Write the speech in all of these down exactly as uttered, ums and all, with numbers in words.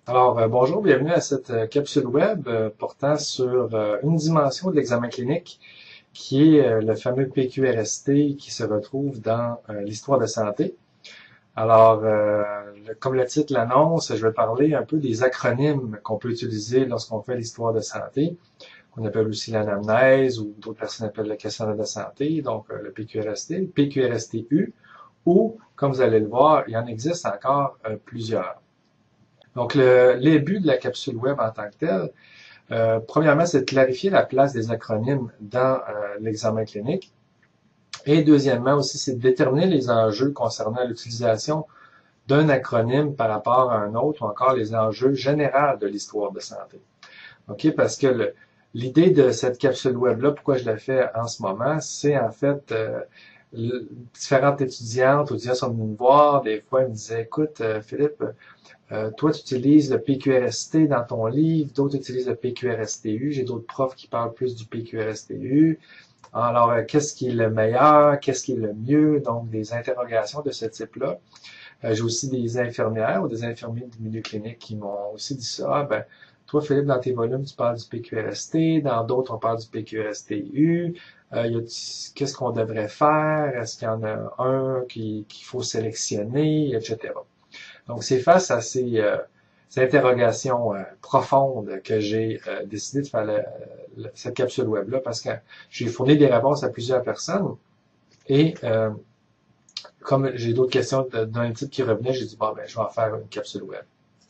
Alors, euh, bonjour, bienvenue à cette euh, capsule web euh, portant sur euh, une dimension de l'examen clinique qui est euh, le fameux P Q R S T qui se retrouve dans euh, l'histoire de santé. Alors, euh, le- comme le titre l'annonce, je vais parler un peu des acronymes qu'on peut utiliser lorsqu'on fait l'histoire de santé, qu'on appelle aussi l'anamnèse ou d'autres personnes appellent le questionnaire de santé, donc euh, le P Q R S T, le P Q R S T U, ou, comme vous allez le voir, il y en existe encore euh, plusieurs. Donc, le, les buts de la capsule web en tant que telle, euh, premièrement, c'est de clarifier la place des acronymes dans euh, l'examen clinique. Et deuxièmement aussi, c'est de déterminer les enjeux concernant l'utilisation d'un acronyme par rapport à un autre ou encore les enjeux généraux de l'histoire de santé. OK? Parce que le- l'idée de cette capsule web-là, pourquoi je la fais en ce moment, c'est en fait euh, le- différentes étudiantes ou étudiants sont venus me voir, des fois ils me disaient, écoute, euh, Philippe, euh, toi, tu utilises le P Q R S T dans ton livre, d'autres utilisent le P Q R S T U. J'ai d'autres profs qui parlent plus du P Q R S T U. Alors, euh, qu'est-ce qui est le meilleur? Qu'est-ce qui est le mieux? Donc, des interrogations de ce type-là. Euh, j'ai aussi des infirmières ou des infirmiers du milieu clinique qui m'ont aussi dit ça. Ah, ben, toi, Philippe, dans tes volumes, tu parles du P Q R S T. Dans d'autres, on parle du P Q R S T U. Euh, qu'est-ce qu'on devrait faire? Est-ce qu'il y en a un qu'il qui faut sélectionner, et cetera. Donc, c'est face à ces, euh, ces interrogations euh, profondes que j'ai euh, décidé de faire le- le- cette capsule web-là parce que j'ai fourni des réponses à plusieurs personnes et euh, comme j'ai d'autres questions d'un type qui revenait, j'ai dit, bon, ben, je vais en faire une capsule web.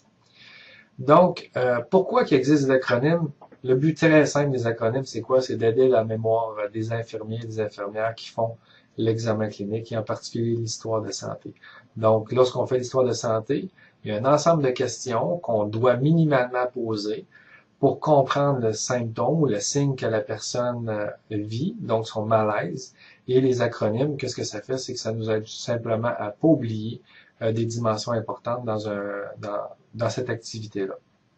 Donc, euh, pourquoi qu'il existe des acronymes? Le but très simple des acronymes, c'est quoi? C'est d'aider la mémoire des infirmiers et des infirmières qui font l'examen clinique et en particulier l'histoire de santé. Donc, lorsqu'on fait l'histoire de santé, il y a un ensemble de questions qu'on doit minimalement poser pour comprendre le symptôme ou le signe que la personne euh, vit, donc son malaise. Et les acronymes, qu'est-ce que ça fait? C'est que ça nous aide simplement à pas oublier euh, des dimensions importantes dans, un, dans, dans cette activité-là.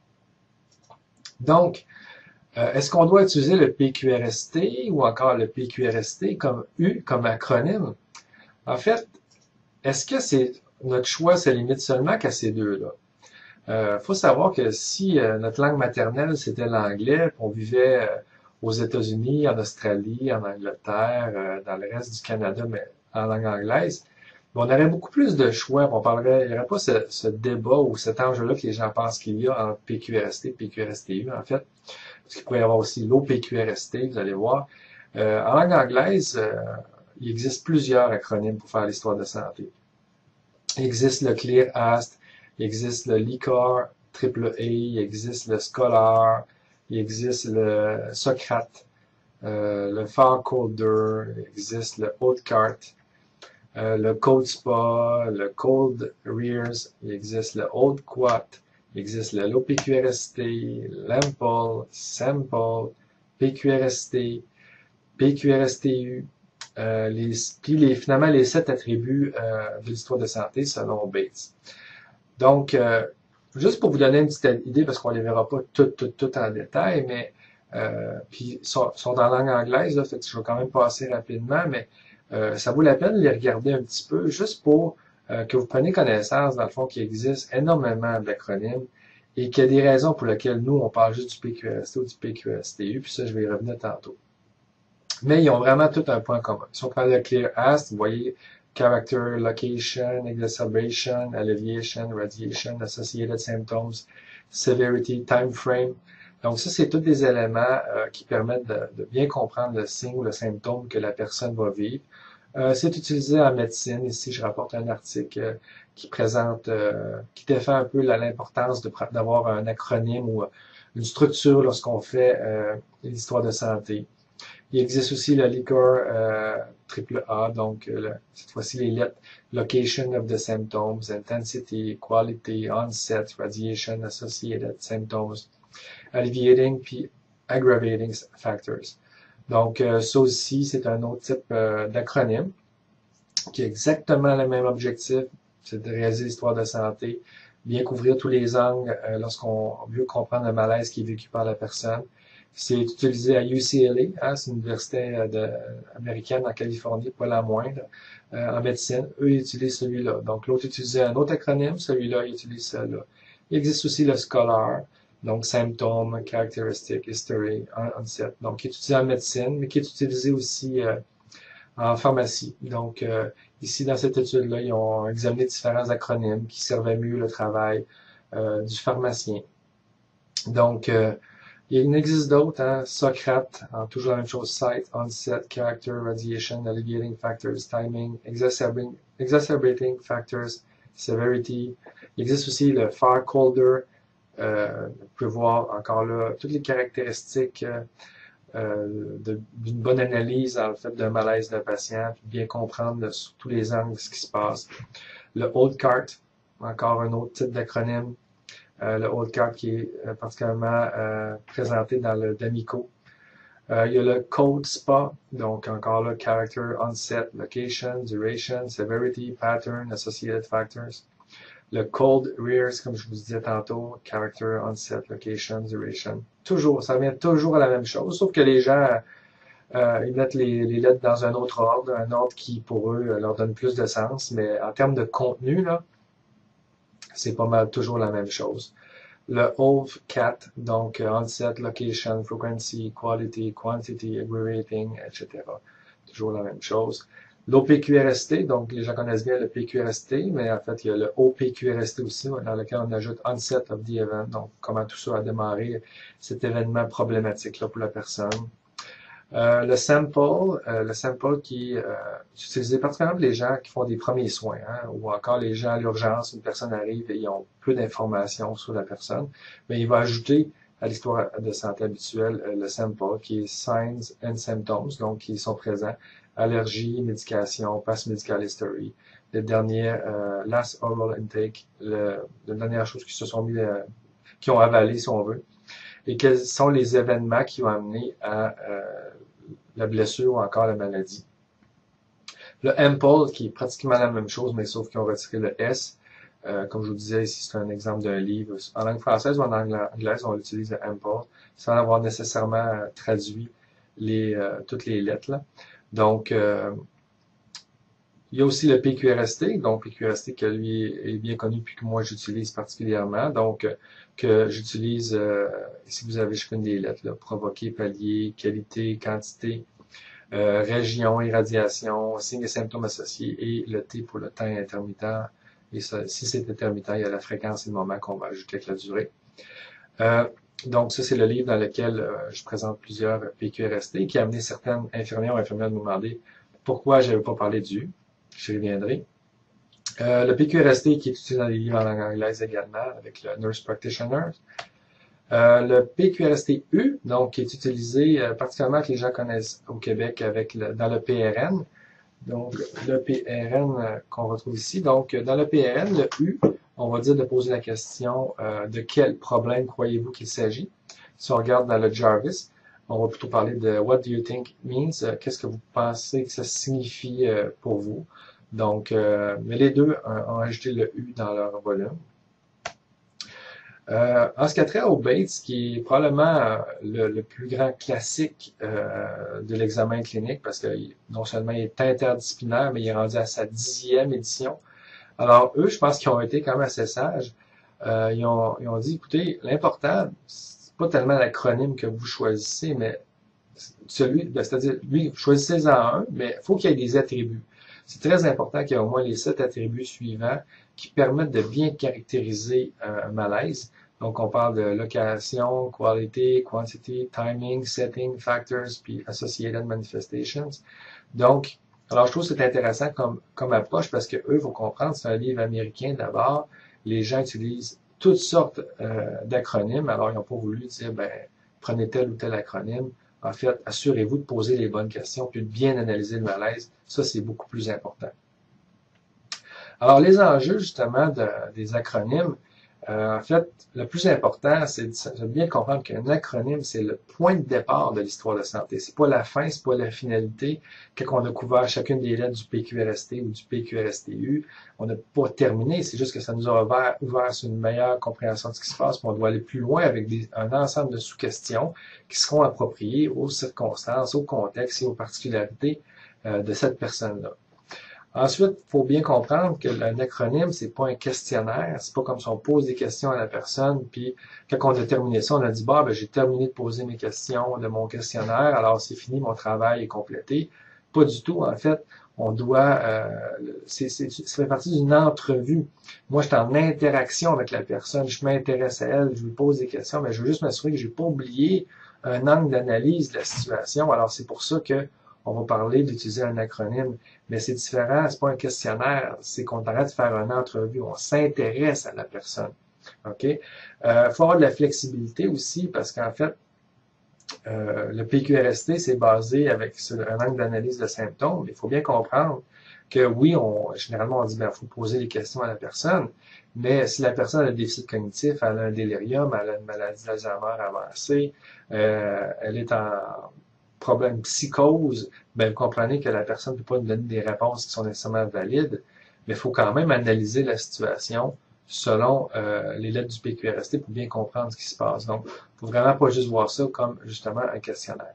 Donc, euh, est-ce qu'on doit utiliser le P Q R S T ou encore le P Q R S T comme U, comme acronyme? En fait, est-ce que c'est notre choix se limite seulement qu'à ces deux-là? Euh, faut savoir que si euh, notre langue maternelle c'était l'anglais, on vivait euh, aux États-Unis, en Australie, en Angleterre, euh, dans le reste du Canada, mais en langue anglaise, on aurait beaucoup plus de choix. On parlerait, il n'y aurait pas ce, ce débat ou cet enjeu-là que les gens pensent qu'il y a entre P Q R S T et P Q R S T U, en fait. Parce qu'il pourrait y avoir aussi l'O P Q R S T, vous allez voir. Euh, en langue anglaise, euh, il existe plusieurs acronymes pour faire l'histoire de santé. Il existe le ClearAst, il existe le LICAR triple A, il existe le Scholar, il existe le Socrate, euh, le FarCoder, il existe le Oathcart, euh, le CodeSpa, le Code Rears, il existe le OldQuat, il existe le Low P Q R S T, l'Ample, Sample, P Q R S T, P Q R S T U, euh, les, puis les, finalement les sept attributs euh, de l'histoire de santé selon Bates. Donc, euh, juste pour vous donner une petite idée, parce qu'on ne les verra pas toutes, toutes, toutes en détail, mais euh, puis sont, sont en langue anglaise, là, fait que je vais quand même passer rapidement, mais euh, ça vaut la peine de les regarder un petit peu, juste pour euh, que vous preniez connaissance, dans le fond, qu'il existe énormément d'acronymes et qu'il y a des raisons pour lesquelles nous, on parle juste du P Q R S T ou du P Q R S T U, puis ça, je vais y revenir tantôt. Mais ils ont vraiment tout un point commun. Si on parle de ClearAst, vous voyez character, location, exacerbation, alleviation, radiation, associated symptoms, severity, time frame. Donc ça, c'est tous des éléments euh, qui permettent de, de, bien comprendre le signe ou le symptôme que la personne va vivre. Euh, c'est utilisé en médecine. Ici, je rapporte un article euh, qui présente, euh, qui défend un peu l'importance d'avoir un acronyme ou une structure lorsqu'on fait euh, l'histoire de santé. Il existe aussi le liquor euh, triple A, donc euh, le, cette fois-ci les lettres location of the symptoms, intensity, quality, onset, radiation, associated symptoms, alleviating puis aggravating factors. Donc euh, ça aussi, c'est un autre type euh, d'acronyme qui a exactement le même objectif, c'est de réaliser l'histoire de santé, bien couvrir tous les angles euh, lorsqu'on veut comprendre le malaise qui est vécu par la personne. C'est utilisé à U C L A, hein, c'est une université euh, de, américaine en Californie, pas la moindre, euh, en médecine. Eux, ils utilisent celui-là. Donc, l'autre utilisait un autre acronyme, celui-là, il utilise celui-là. Il existe aussi le Scholar, donc symptômes, characteristics, history, onset, donc qui est utilisé en médecine, mais qui est utilisé aussi euh, en pharmacie. Donc, euh, ici, dans cette étude-là, ils ont examiné différents acronymes qui servaient mieux le travail euh, du pharmacien. Donc, euh, il en existe d'autres, hein, Socrate, hein, toujours la même chose, site, onset, character, radiation, alleviating factors, timing, exacerbating, exacerbating factors, severity. Il existe aussi le far colder, euh, vous pouvez voir encore là toutes les caractéristiques euh, euh, d'une bonne analyse en fait d'un malaise d'un patient, puis bien comprendre sur tous les angles ce qui se passe. Le old cart, encore un autre type d'acronyme. Euh, le old cart qui est euh, particulièrement euh, présenté dans le D'Amico. Euh, il y a le code S P A, donc encore là, character, onset, location, duration, severity, pattern, associated factors. Le cold rears, comme je vous disais tantôt, character, onset, location, duration. Toujours, ça revient toujours à la même chose, sauf que les gens, euh, ils mettent les, les lettres dans un autre ordre, un ordre qui, pour eux, leur donne plus de sens, mais en termes de contenu, là, c'est pas mal toujours la même chose. Le O V C A T, donc onset, location, frequency, quality, quantity, aggravating, et cetera. Toujours la même chose. L'O P Q R S T, donc les gens connaissent bien le P Q R S T, mais en fait, il y a le O P Q R S T aussi, dans lequel on ajoute onset of the event, donc comment tout ça a démarré, cet événement problématique-là pour la personne. Euh, le sample, euh, le sample qui euh, est utilisé particulièrement pour les gens qui font des premiers soins, hein, ou encore les gens à l'urgence, une personne arrive et ils ont peu d'informations sur la personne, mais il va ajouter à l'histoire de santé habituelle euh, le sample qui est Signs and Symptoms, donc qui sont présents, allergie, médication, past medical history, le dernier euh, last oral intake, le, la dernière chose qui se sont mis, euh, qui ont avalé si on veut, et quels sont les événements qui ont amené à euh, la blessure ou encore la maladie. Le M P O L, qui est pratiquement la même chose, mais sauf qu'ils ont retiré le S. Euh, comme je vous disais, ici, c'est un exemple d'un livre. En langue française ou en langue anglaise, on utilise le M P O L, sans avoir nécessairement traduit les, euh, toutes les lettres. Là. Donc, euh, il y a aussi le P Q R S T, donc P Q R S T que lui est bien connu puis que moi j'utilise particulièrement, donc que j'utilise, euh, ici vous avez chacune des lettres, là, provoquer, pallier, qualité, quantité, euh, région, irradiation, signes et symptômes associés et le T pour le temps intermittent. Et ça, si c'est intermittent, il y a la fréquence et le moment qu'on va ajouter avec la durée. Euh, donc ça c'est le livre dans lequel euh, je présente plusieurs P Q R S T qui a amené certaines infirmières ou infirmières à me demander pourquoi je n'avais pas parlé du U. J'y reviendrai. Euh, le P Q R S T qui est utilisé dans les livres en langue anglaise également, avec le Nurse Practitioner. Euh, le P Q R S T U, donc, qui est utilisé euh, particulièrement que les gens connaissent au Québec avec le, dans le P R N. Donc, le P R N euh, qu'on retrouve ici. Donc, dans le P R N, le U, on va dire de poser la question euh, de quel problème croyez-vous qu'il s'agit. Si on regarde dans le Jarvis, on va plutôt parler de What do you think means? Euh, Qu'est-ce que vous pensez que ça signifie euh, pour vous? Donc, euh, mais les deux euh, ont ajouté le U dans leur volume. Euh, en ce qui a trait au Bates, qui est probablement euh, le, le plus grand classique euh, de l'examen clinique, parce que non seulement il est interdisciplinaire, mais il est rendu à sa dixième édition. Alors, eux, je pense qu'ils ont été quand même assez sages. Euh, ils, ont, ils ont dit, écoutez, l'important, c'est pas tellement l'acronyme que vous choisissez, mais celui, c'est-à-dire, lui, choisissez-en un, mais il faut qu'il y ait des attributs. C'est très important qu'il y ait au moins les sept attributs suivants qui permettent de bien caractériser un malaise. Donc, on parle de location, quality, quantity, timing, setting, factors, puis associated manifestations. Donc, alors je trouve que c'est intéressant comme, comme approche parce que eux, il faut comprendre, c'est un livre américain d'abord. Les gens utilisent toutes sortes euh, d'acronymes. Alors, ils n'ont pas voulu dire, ben, prenez tel ou tel acronyme. En fait, assurez-vous de poser les bonnes questions puis de bien analyser le malaise. Ça, c'est beaucoup plus important. Alors, les enjeux, justement, de, des acronymes, euh, en fait, le plus important, c'est de, de bien comprendre qu'un acronyme, c'est le point de départ de l'histoire de santé. C'est pas la fin, c'est pas la finalité. Quand on a couvert chacune des lettres du P Q R S T ou du P Q R S T U, on n'a pas terminé. C'est juste que ça nous a ouvert, ouvert sur une meilleure compréhension de ce qui se passe, mais on doit aller plus loin avec des, un ensemble de sous-questions qui seront appropriées aux circonstances, au contexte et aux particularités euh, de cette personne-là. Ensuite, il faut bien comprendre que un acronyme, c'est pas un questionnaire. C'est pas comme si on pose des questions à la personne, puis quand on a terminé ça, on a dit, bah, ben, j'ai terminé de poser mes questions de mon questionnaire, alors c'est fini, mon travail est complété. Pas du tout. En fait, on doit, euh, c'est, c'est, ça fait partie d'une entrevue. Moi, je suis en interaction avec la personne, je m'intéresse à elle, je lui pose des questions, mais je veux juste m'assurer que j'ai pas oublié un angle d'analyse de la situation. Alors, c'est pour ça que on va parler d'utiliser un acronyme. Mais c'est différent, c'est pas un questionnaire, c'est qu'on arrête de faire une entrevue, on s'intéresse à la personne. OK? Euh, faut avoir de la flexibilité aussi, parce qu'en fait, euh, le P Q R S T, c'est basé avec un angle d'analyse de symptômes. Il faut bien comprendre que oui, on, généralement, on dit, ben, faut poser des questions à la personne, mais si la personne a un déficit cognitif, elle a un délirium, elle a une maladie d'Alzheimer avancée, euh, elle est en problème psychose, ben, vous comprenez que la personne ne peut pas nous donner des réponses qui sont nécessairement valides, mais il faut quand même analyser la situation selon euh, les lettres du P Q R S T pour bien comprendre ce qui se passe. Donc, il ne faut vraiment pas juste voir ça comme justement un questionnaire.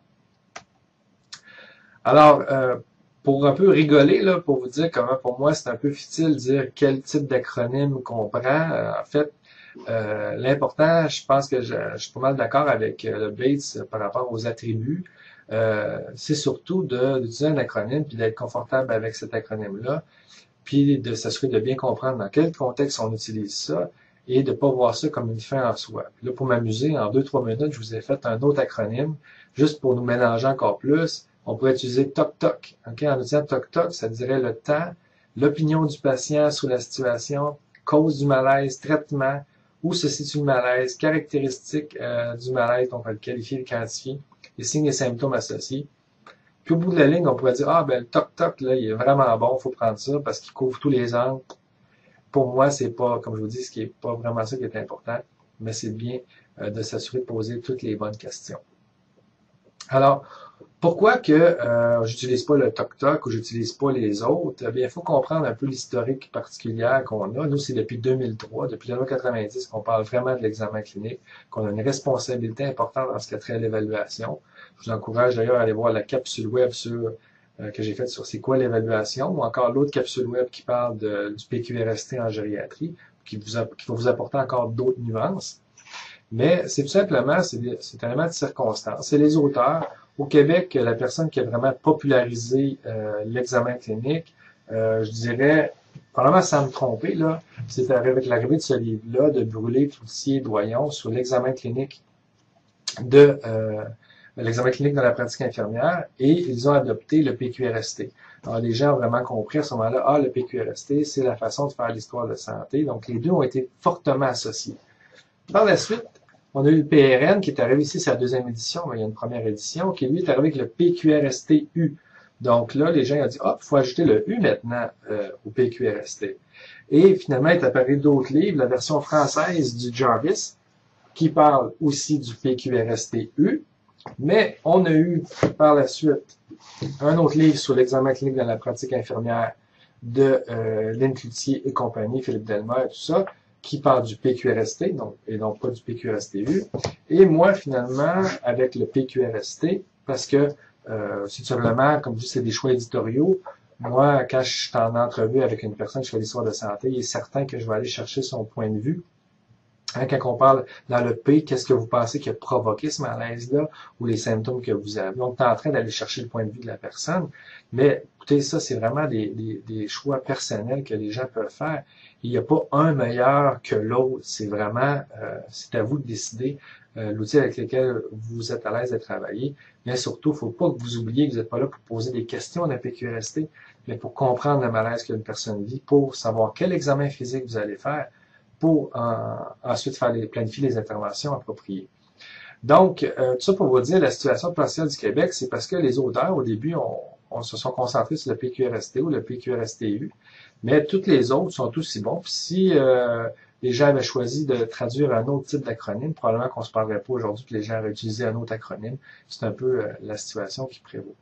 Alors, euh, pour un peu rigoler, là, pour vous dire comment pour moi c'est un peu futile de dire quel type d'acronyme qu'on prend, euh, en fait, euh, l'important, je pense que je, je suis pas mal d'accord avec euh, le Bates euh, par rapport aux attributs. Euh, c'est surtout d'utiliser un acronyme puis d'être confortable avec cet acronyme-là, puis de s'assurer de bien comprendre dans quel contexte on utilise ça et de ne pas voir ça comme une fin en soi. Puis là, pour m'amuser, en deux, trois minutes, je vous ai fait un autre acronyme, juste pour nous mélanger encore plus. On pourrait utiliser toc-toc. Okay? En utilisant toc-toc, ça dirait le temps, l'opinion du patient sur la situation, cause du malaise, traitement, où se situe le malaise, caractéristiques euh, du malaise, on va le qualifier, le quantifier, les signes et symptômes associés. Puis au bout de la ligne, on pourrait dire, ah ben le toc-toc, là, il est vraiment bon, il faut prendre ça parce qu'il couvre tous les angles. Pour moi, c'est pas, comme je vous dis, ce qui est pas vraiment ça qui est important, mais c'est bien euh, de s'assurer de poser toutes les bonnes questions. Alors, pourquoi que euh, j'utilise pas le toc-toc ou j'utilise pas les autres? Eh bien, il faut comprendre un peu l'historique particulière qu'on a. Nous, c'est depuis deux mille trois, depuis la loi quatre-vingt-dix, qu'on parle vraiment de l'examen clinique, qu'on a une responsabilité importante dans ce qui a trait à l'évaluation. Je vous encourage d'ailleurs à aller voir la capsule web sur, euh, que j'ai faite sur c'est quoi l'évaluation, ou encore l'autre capsule web qui parle de, du P Q R S T en gériatrie, qui, vous a, qui va vous apporter encore d'autres nuances. Mais c'est tout simplement, c'est un élément de circonstance. C'est les auteurs. Au Québec, la personne qui a vraiment popularisé euh, l'examen clinique, euh, je dirais, probablement sans me tromper, là, c'est avec l'arrivée de ce livre-là, de Brûlé, Cloutier, Doyon, sur l'examen clinique de euh, l'examen clinique de la pratique infirmière, et ils ont adopté le P Q R S T. Alors, les gens ont vraiment compris à ce moment-là, ah, le P Q R S T, c'est la façon de faire l'histoire de santé. Donc, les deux ont été fortement associés. Par la suite, on a eu le P R N qui est arrivé ici, c'est la deuxième édition, mais il y a une première édition, qui lui est arrivé avec le P Q R S T U. Donc là, les gens ont dit, ah, il faut ajouter le U maintenant euh, au P Q R S T. Et finalement, est apparu d'autres livres, la version française du Jarvis, qui parle aussi du P Q R S T U, mais on a eu par la suite un autre livre sur l'examen clinique dans la pratique infirmière de euh, Lynn Cloutier et compagnie, Philippe Delmer et tout ça, qui parle du P Q R S T, donc, et donc pas du P Q R S T U. Et moi, finalement, avec le P Q R S T, parce que euh, c'est simplement, comme je dis, c'est des choix éditoriaux. Moi, quand je suis en entrevue avec une personne qui fait l'histoire de santé, il est certain que je vais aller chercher son point de vue. Hein, quand on parle dans le P, qu'est-ce que vous pensez qui a provoqué ce malaise-là ou les symptômes que vous avez? Donc, tu es en train d'aller chercher le point de vue de la personne. Mais écoutez, ça, c'est vraiment des, des, des choix personnels que les gens peuvent faire. Il n'y a pas un meilleur que l'autre. C'est vraiment, euh, c'est à vous de décider euh, l'outil avec lequel vous êtes à l'aise de travailler. Mais surtout, il ne faut pas que vous oubliez que vous n'êtes pas là pour poser des questions à la P Q R S T, mais pour comprendre le malaise qu'une personne vit, pour savoir quel examen physique vous allez faire, pour en, ensuite faire les, planifier les interventions appropriées. Donc, euh, tout ça pour vous dire, la situation partielle du Québec, c'est parce que les auteurs, au début, on, on se sont concentrés sur le P Q R S T ou le P Q R S T U, mais toutes les autres sont aussi bons. Puis si euh, les gens avaient choisi de traduire un autre type d'acronyme, probablement qu'on ne se parlerait pas aujourd'hui que les gens auraient utilisé un autre acronyme. C'est un peu euh, la situation qui prévaut.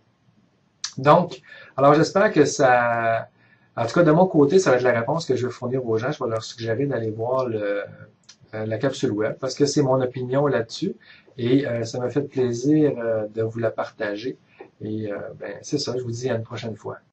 Donc, alors j'espère que ça... En tout cas, de mon côté, ça va être la réponse que je vais fournir aux gens. Je vais leur suggérer d'aller voir le, euh, la capsule web parce que c'est mon opinion là-dessus et euh, ça m'a fait plaisir euh, de vous la partager. Et euh, ben, c'est ça, je vous dis à une prochaine fois.